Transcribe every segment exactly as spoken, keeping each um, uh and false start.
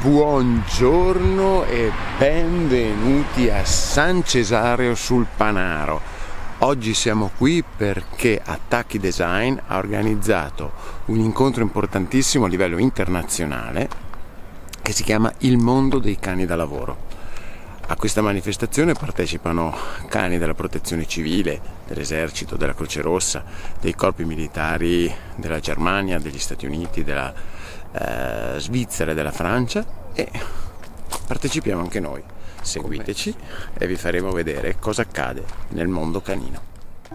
Buongiorno e benvenuti a San Cesareo sul Panaro. Oggi siamo qui perché Attacchi Design ha organizzato un incontro importantissimo a livello internazionale che si chiama Il mondo dei cani da lavoro. A questa manifestazione partecipano cani della protezione civile, dell'esercito, della Croce Rossa, dei corpi militari della Germania, degli Stati Uniti, della eh, Svizzera e della Francia, e partecipiamo anche noi. Seguiteci e vi faremo vedere cosa accade nel mondo canino.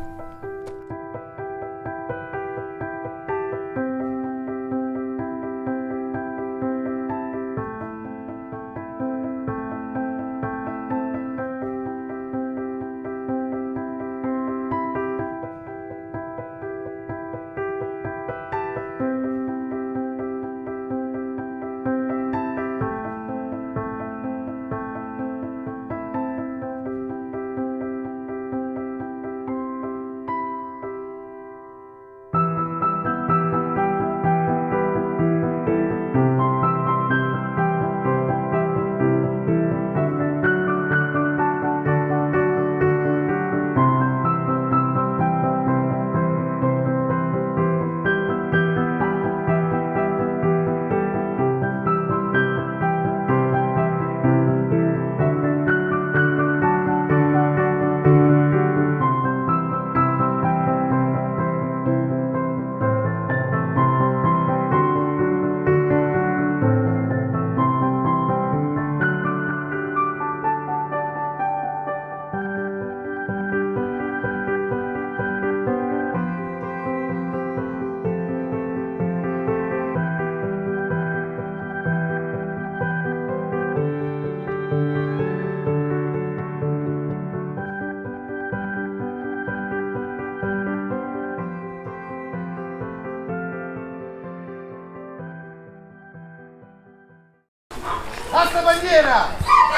Alza bandiera!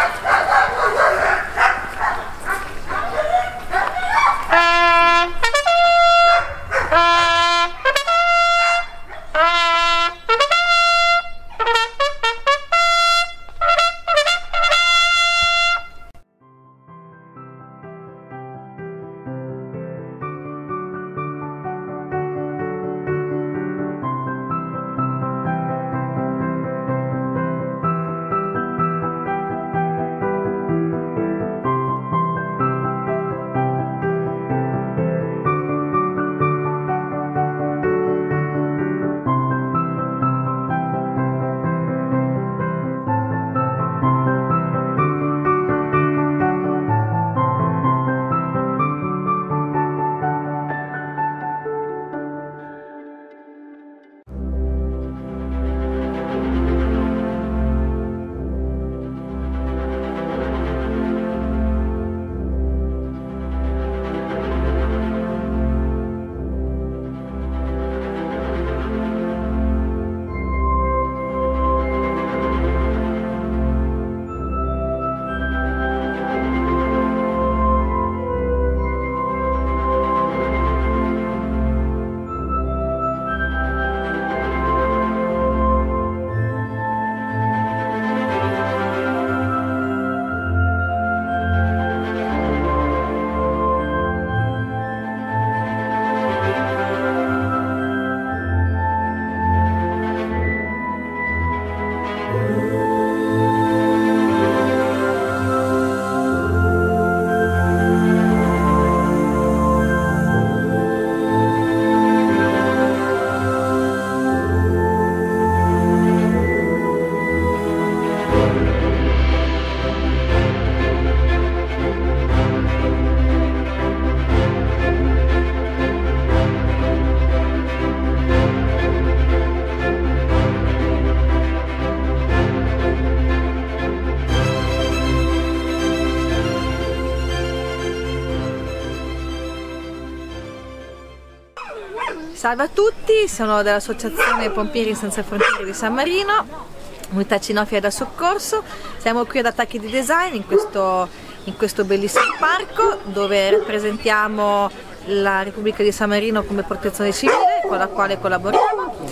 Salve a tutti, sono dell'Associazione Pompieri Senza Frontiere di San Marino, unità cinofila da soccorso. Siamo qui ad Attacchi di Design in questo, in questo bellissimo parco dove rappresentiamo la Repubblica di San Marino come protezione civile con la quale collaboriamo.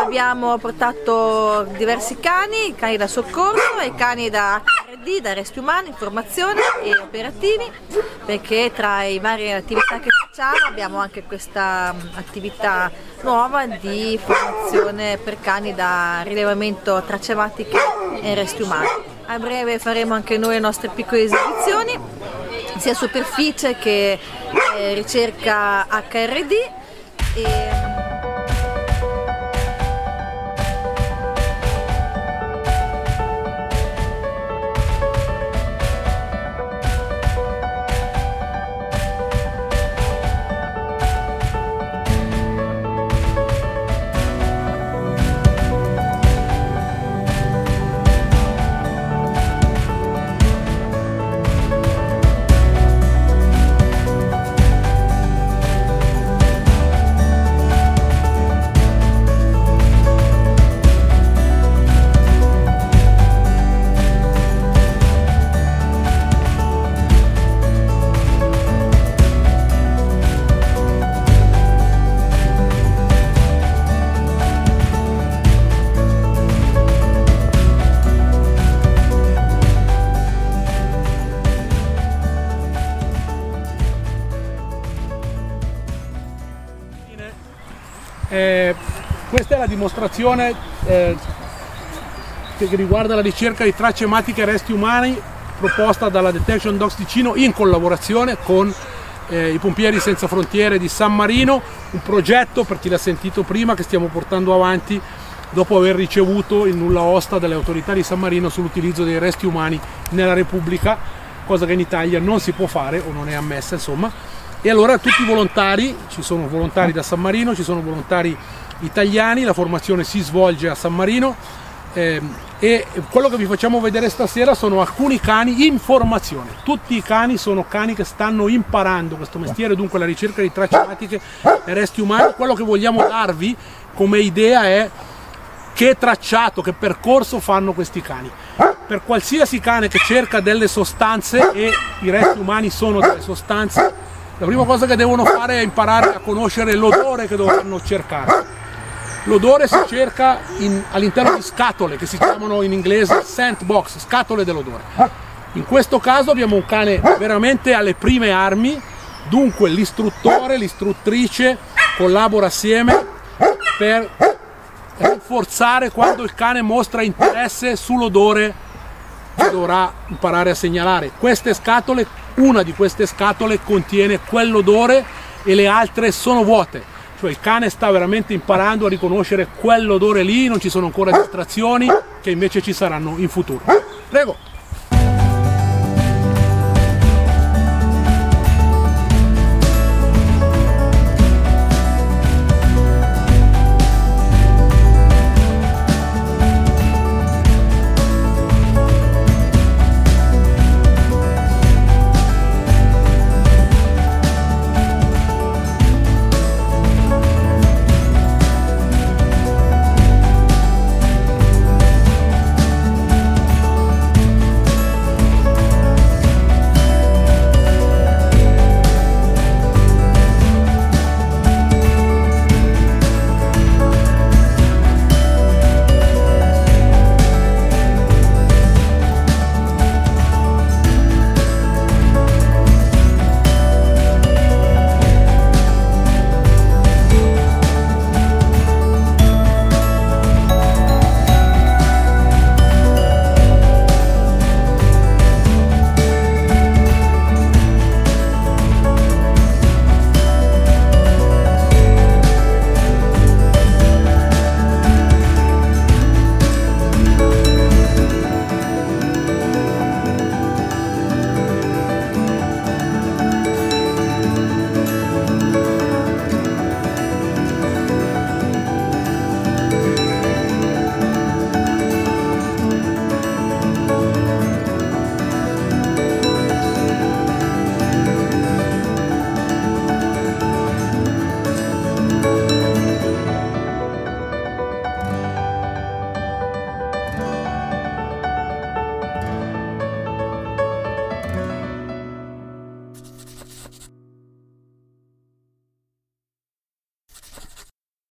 abbiamo portato diversi cani, cani da soccorso e cani da H R D, da resti umani, formazione e operativi, perché tra i varie attività che facciamo abbiamo anche questa attività nuova di formazione per cani da rilevamento tracciamatiche e resti umani. A breve faremo anche noi le nostre piccole esibizioni, sia superficie che eh, ricerca H R D. E... Eh, questa è la dimostrazione eh, che riguarda la ricerca di tracce ematiche e resti umani proposta dalla Detection Dogs Ticino in collaborazione con eh, i Pompieri Senza Frontiere di San Marino, un progetto, per chi l'ha sentito prima, che stiamo portando avanti dopo aver ricevuto il nulla osta dalle autorità di San Marino sull'utilizzo dei resti umani nella Repubblica, cosa che in Italia non si può fare o non è ammessa, insomma. E allora tutti i volontari, ci sono volontari da San Marino, ci sono volontari italiani, la formazione si svolge a San Marino eh, e quello che vi facciamo vedere stasera sono alcuni cani in formazione. Tutti i cani sono cani che stanno imparando questo mestiere, dunque la ricerca di tracce ematiche e resti umani. Quello che vogliamo darvi come idea è che tracciato, che percorso fanno questi cani. Per qualsiasi cane che cerca delle sostanze, e i resti umani sono delle sostanze, la prima cosa che devono fare è imparare a conoscere l'odore che dovranno cercare. L'odore si cerca all'interno di scatole che si chiamano in inglese scent box, scatole dell'odore. In questo caso abbiamo un cane veramente alle prime armi, dunque l'istruttore, l'istruttrice collabora assieme per rinforzare quando il cane mostra interesse sull'odore che dovrà imparare a segnalare. Queste scatole, una di queste scatole contiene quell'odore e le altre sono vuote, cioè il cane sta veramente imparando a riconoscere quell'odore lì, non ci sono ancora distrazioni che invece ci saranno in futuro. Prego!